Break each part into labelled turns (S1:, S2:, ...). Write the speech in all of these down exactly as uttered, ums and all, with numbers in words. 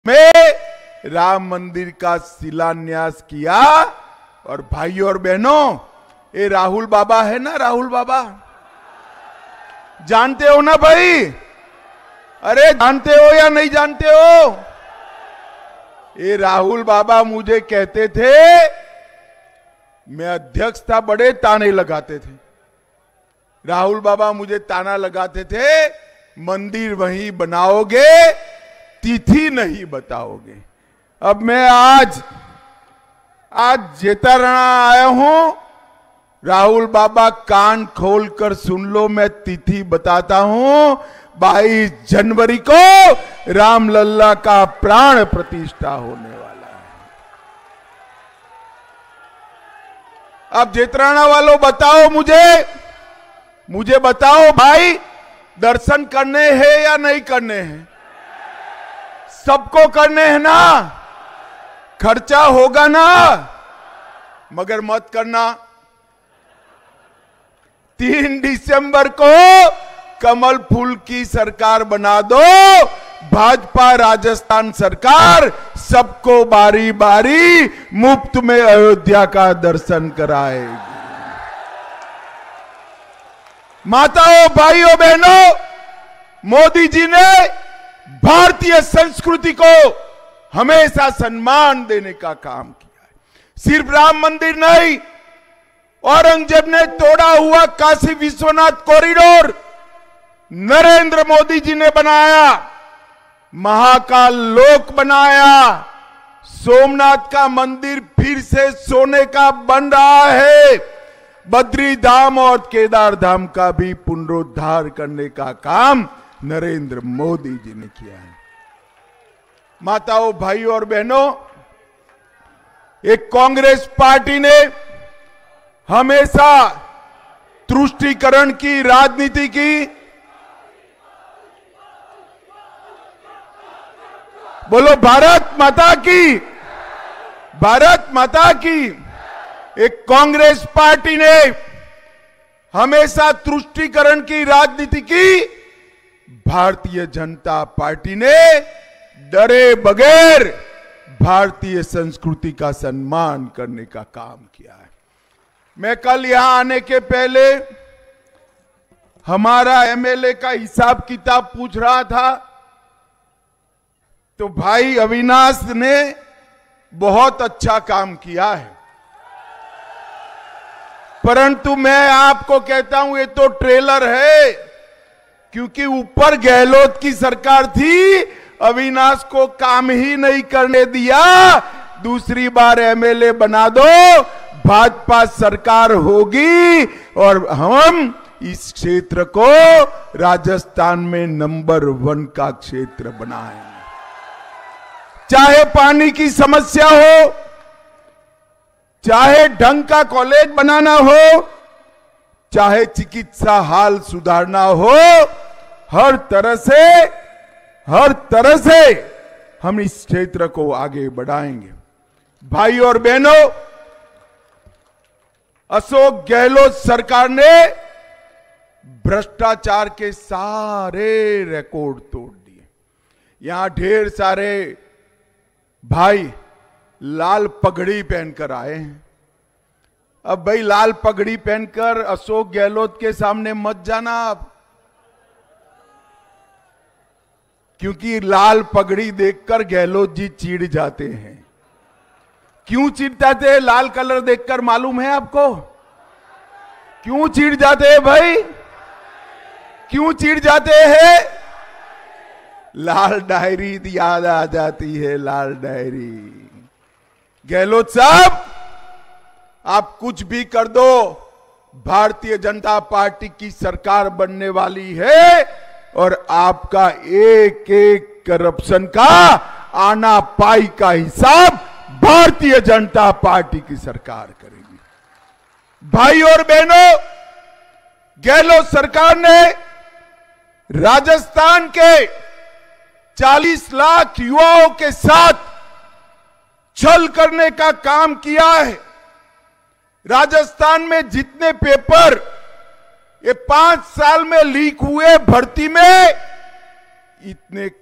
S1: में राम मंदिर का शिलान्यास किया। और भाइयों और बहनों, ये राहुल बाबा है ना, राहुल बाबा जानते हो ना भाई? अरे जानते हो या नहीं जानते हो? ये राहुल बाबा मुझे कहते थे, मैं अध्यक्ष था, बड़े ताने लगाते थे। राहुल बाबा मुझे ताना लगाते थे, मंदिर वहीं बनाओगे, तिथि नहीं बताओगे। अब मैं आज आज जेताराणा आया हूं, राहुल बाबा कान खोलकर सुन लो, मैं तिथि बताता हूं। बाईस जनवरी को रामलल्ला का प्राण प्रतिष्ठा होने वाला है। अब जेतराणा वालों बताओ मुझे मुझे बताओ भाई, दर्शन करने हैं या नहीं करने हैं? सबको करने हैं ना? खर्चा होगा ना? मगर मत करना। तीन दिसंबर को कमल फूल की सरकार बना दो, भाजपा राजस्थान सरकार सबको बारी बारी मुफ्त में अयोध्या का दर्शन कराएगी। माताओं, भाइयों, बहनों, मोदी जी ने भारतीय संस्कृति को हमेशा सम्मान देने का काम किया है। सिर्फ राम मंदिर नहीं, औरंगजेब ने तोड़ा हुआ काशी विश्वनाथ कॉरिडोर नरेंद्र मोदी जी ने बनाया, महाकाल लोक बनाया, सोमनाथ का मंदिर फिर से सोने का बन रहा है, बद्री धाम और केदार धाम का भी पुनरुद्धार करने का काम नरेंद्र मोदी जी ने किया है। माताओं, भाइयों और बहनों, एक कांग्रेस पार्टी ने हमेशा तुष्टीकरण की राजनीति की। बोलो भारत माता की, भारत माता की। एक कांग्रेस पार्टी ने हमेशा तुष्टीकरण की राजनीति की, भारतीय जनता पार्टी ने डरे बगैर भारतीय संस्कृति का सम्मान करने का काम किया है। मैं कल यहां आने के पहले हमारा एमएलए का हिसाब किताब पूछ रहा था, तो भाई अविनाश ने बहुत अच्छा काम किया है, परंतु मैं आपको कहता हूं ये तो ट्रेलर है, क्योंकि ऊपर गहलोत की सरकार थी, अविनाश को काम ही नहीं करने दिया। दूसरी बार एमएलए बना दो, भाजपा सरकार होगी और हम इस क्षेत्र को राजस्थान में नंबर वन का क्षेत्र बनाएंगे। चाहे पानी की समस्या हो, चाहे ढंग का कॉलेज बनाना हो, चाहे चिकित्सा हाल सुधारना हो, हर तरह से हर तरह से हम इस क्षेत्र को आगे बढ़ाएंगे। भाई और बहनों, अशोक गहलोत सरकार ने भ्रष्टाचार के सारे रिकॉर्ड तोड़ दिए। यहां ढेर सारे भाई लाल पगड़ी पहनकर आए हैं। अब भाई लाल पगड़ी पहनकर अशोक गहलोत के सामने मत जाना आप, क्योंकि लाल पगड़ी देखकर गहलोत जी चिढ़ जाते हैं। क्यों चिढ़ जाते हैं? लाल कलर देखकर मालूम है आपको क्यों चिढ़ जाते हैं भाई? क्यों चिढ़ जाते हैं? लाल डायरी याद आ जाती है, लाल डायरी। गहलोत साहब, आप कुछ भी कर दो, भारतीय जनता पार्टी की सरकार बनने वाली है और आपका एक एक करप्शन का आना पाई का हिसाब भारतीय जनता पार्टी की सरकार करेगी। भाई और बहनों, गहलोत सरकार ने राजस्थान के चालीस लाख युवाओं के साथ छल करने का काम किया है। राजस्थान में जितने पेपर ये पांच साल में लीक हुए भर्ती में, इतने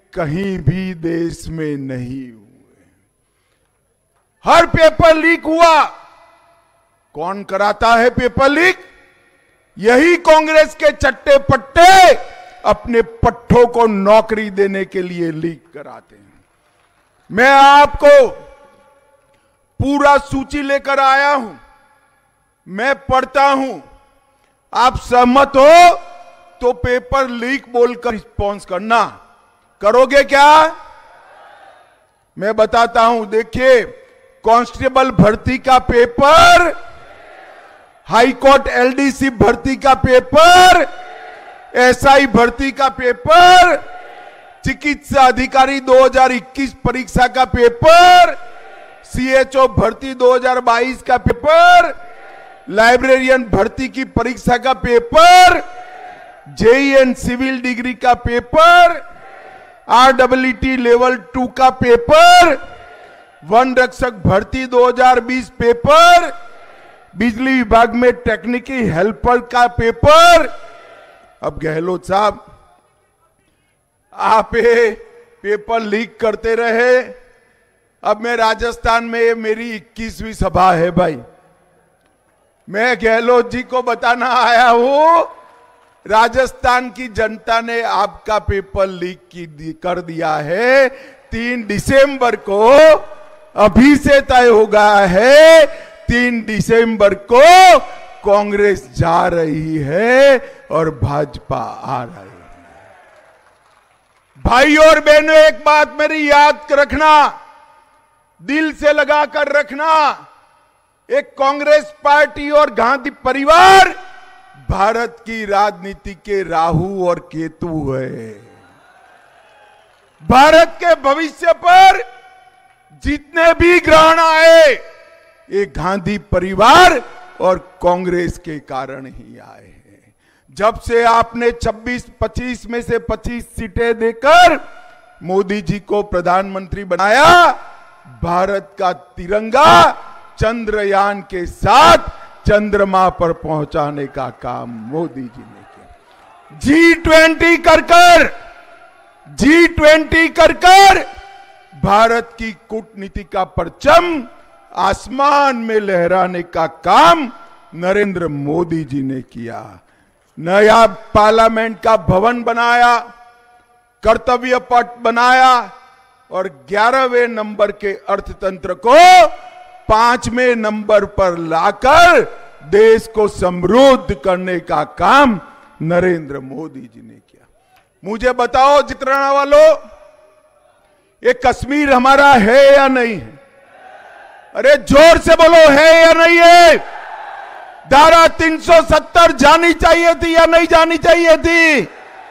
S1: कहीं भी देश में नहीं हुए। हर पेपर लीक हुआ। कौन कराता है पेपर लीक? यही कांग्रेस के चट्टे पट्टे अपने पट्टों को नौकरी देने के लिए लीक कराते हैं। मैं आपको पूरा सूची लेकर आया हूं, मैं पढ़ता हूं। आप सहमत हो तो पेपर लीक बोलकर रिस्पॉन्स करना। करोगे क्या? मैं बताता हूं। देखिए, कांस्टेबल भर्ती का पेपर, हाई कोर्ट एलडीसी भर्ती का पेपर, एसआई भर्ती का पेपर, चिकित्सा अधिकारी दो हज़ार इक्कीस परीक्षा का पेपर, सीएचओ भर्ती दो हज़ार बाईस का पेपर, लाइब्रेरियन भर्ती की परीक्षा का पेपर, जेईएन सिविल डिग्री का पेपर, आरडब्ल्यूटी लेवल टू का पेपर, वन रक्षक भर्ती दो हज़ार बीस पेपर, बिजली विभाग में टेक्निकल हेल्पर का पेपर। अब गहलोत साहब, आप ये पेपर लीक करते रहे। अब मैं राजस्थान में, ये मेरी इक्कीसवीं सभा है भाई। मैं गहलोत जी को बताना आया हूं, राजस्थान की जनता ने आपका पेपर लीक की कर दिया है। तीन दिसंबर को अभी से तय हो गया है, तीन दिसंबर को कांग्रेस जा रही है और भाजपा आ रही है। भाई और बहनों, एक बात मेरी याद रखना, दिल से लगा कर रखना। एक कांग्रेस पार्टी और गांधी परिवार भारत की राजनीति के राहु और केतु है। भारत के भविष्य पर जितने भी ग्रहण आए, ये गांधी परिवार और कांग्रेस के कारण ही आए हैं। जब से आपने छब्बीस पच्चीस में से पच्चीस सीटें देकर मोदी जी को प्रधानमंत्री बनाया, भारत का तिरंगा चंद्रयान के साथ चंद्रमा पर पहुंचाने का काम मोदी जी ने किया। जी ट्वेंटी कर कर जी ट्वेंटी कर कर भारत की कूटनीति का परचम आसमान में लहराने का काम नरेंद्र मोदी जी ने किया। नया पार्लियामेंट का भवन बनाया, कर्तव्य पथ बनाया और ग्यारहवें नंबर के अर्थतंत्र को पांचवें नंबर पर लाकर देश को समृद्ध करने का काम नरेंद्र मोदी जी ने किया। मुझे बताओ जितना वालों, ये कश्मीर हमारा है या नहीं है? अरे जोर से बोलो, है या नहीं है? धारा तीन सौ सत्तर जानी चाहिए थी या नहीं जानी चाहिए थी?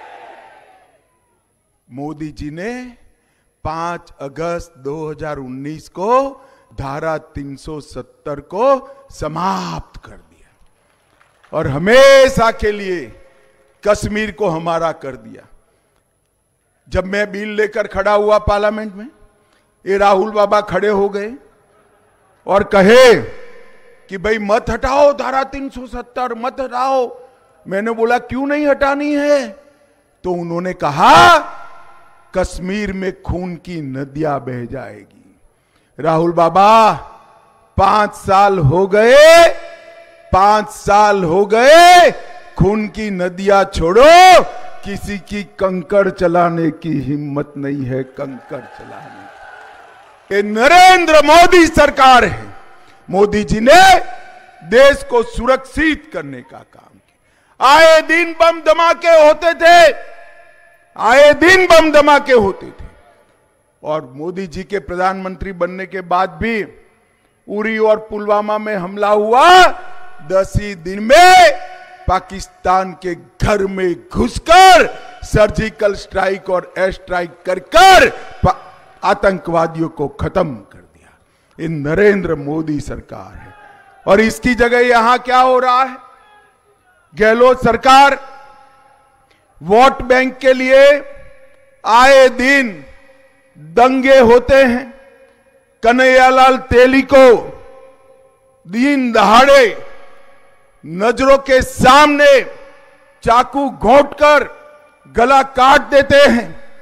S1: मोदी जी ने पांच अगस्त दो हज़ार उन्नीस को धारा तीन सौ सत्तर को समाप्त कर दिया और हमेशा के लिए कश्मीर को हमारा कर दिया। जब मैं बिल लेकर खड़ा हुआ पार्लियामेंट में, ये राहुल बाबा खड़े हो गए और कहे कि भाई मत हटाओ धारा तीन सौ सत्तर, मत हटाओ। मैंने बोला क्यों नहीं हटानी है? तो उन्होंने कहा कश्मीर में खून की नदियां बह जाएगी। राहुल बाबा, पांच साल हो गए, पांच साल हो गए, खून की नदियां छोड़ो, किसी की कंकड़ चलाने की हिम्मत नहीं है, कंकड़ चलाने। ये नरेंद्र मोदी सरकार है। मोदी जी ने देश को सुरक्षित करने का काम किया। आए दिन बम धमाके होते थे, आए दिन बम धमाके होते थे और मोदी जी के प्रधानमंत्री बनने के बाद भी उरी और पुलवामा में हमला हुआ। दस ही दिन में पाकिस्तान के घर में घुसकर सर्जिकल स्ट्राइक और एयर स्ट्राइक कर कर आतंकवादियों को खत्म कर दिया। ये नरेंद्र मोदी सरकार है। और इसकी जगह यहां क्या हो रहा है? गहलोत सरकार वोट बैंक के लिए आए दिन दंगे होते हैं। कन्हैयालाल तेली को दिन दहाड़े नजरों के सामने चाकू घोंटकर गला काट देते हैं।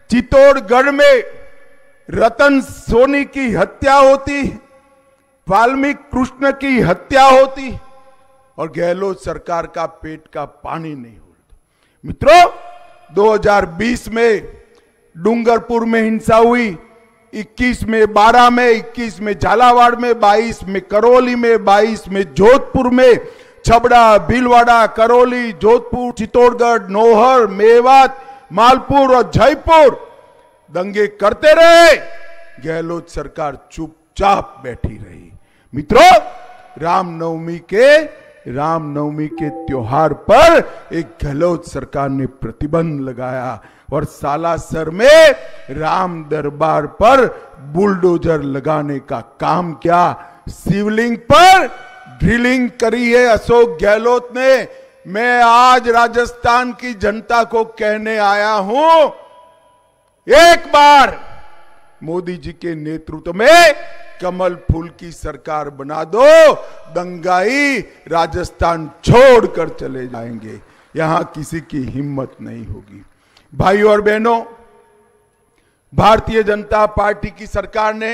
S1: चित्तौड़गढ़ में रतन सोनी की हत्या होती, वाल्मीकि कृष्ण की हत्या होती और गहलोत सरकार का पेट का पानी नहीं होता। मित्रों, दो हज़ार बीस में डूंगरपुर में हिंसा हुई, इक्कीस में बारह में, इक्कीस में झालावाड़ में, बाईस में करौली में, बाईस में जोधपुर में, छबड़ा, भीलवाड़ा, करौली, जोधपुर, चित्तौड़गढ़, नौहर, मेवात, मालपुर और जयपुर दंगे करते रहे। गहलोत सरकार चुपचाप बैठी रही। मित्रों, रामनवमी के रामनवमी के त्योहार पर एक गहलोत सरकार ने प्रतिबंध लगाया और सालासर में राम दरबार पर बुलडोजर लगाने का काम किया। शिवलिंग पर ड्रिलिंग करी है अशोक गहलोत ने। मैं आज राजस्थान की जनता को कहने आया हूं, एक बार मोदी जी के नेतृत्व में कमल फूल की सरकार बना दो, दंगाई राजस्थान छोड़कर चले जाएंगे। यहां किसी की हिम्मत नहीं होगी। भाइयों और बहनों, भारतीय जनता पार्टी की सरकार ने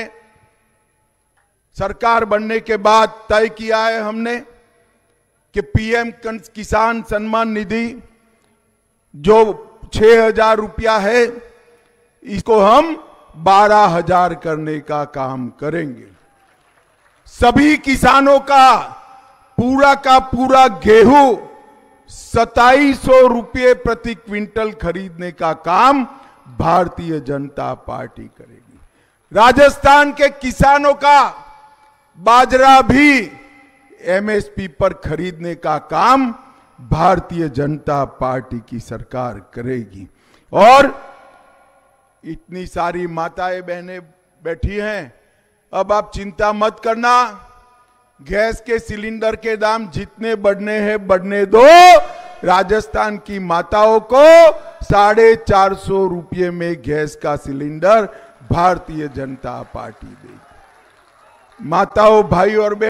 S1: सरकार बनने के बाद तय किया है हमने कि पीएम किसान सम्मान निधि जो छह हजार रुपया है, इसको हम बारह हजार करने का काम करेंगे। सभी किसानों का पूरा का पूरा गेहूं सताईस सौ रुपये प्रति क्विंटल खरीदने का काम भारतीय जनता पार्टी करेगी। राजस्थान के किसानों का बाजरा भी एमएसपी पर खरीदने का काम भारतीय जनता पार्टी की सरकार करेगी। और इतनी सारी माताएं बहनें बैठी हैं, अब आप चिंता मत करना, गैस के सिलेंडर के दाम जितने बढ़ने हैं बढ़ने दो। राजस्थान की माताओं को साढ़े चार सौ रुपये में गैस का सिलेंडर भारतीय जनता पार्टी देगी। माताओं, भाई और बहन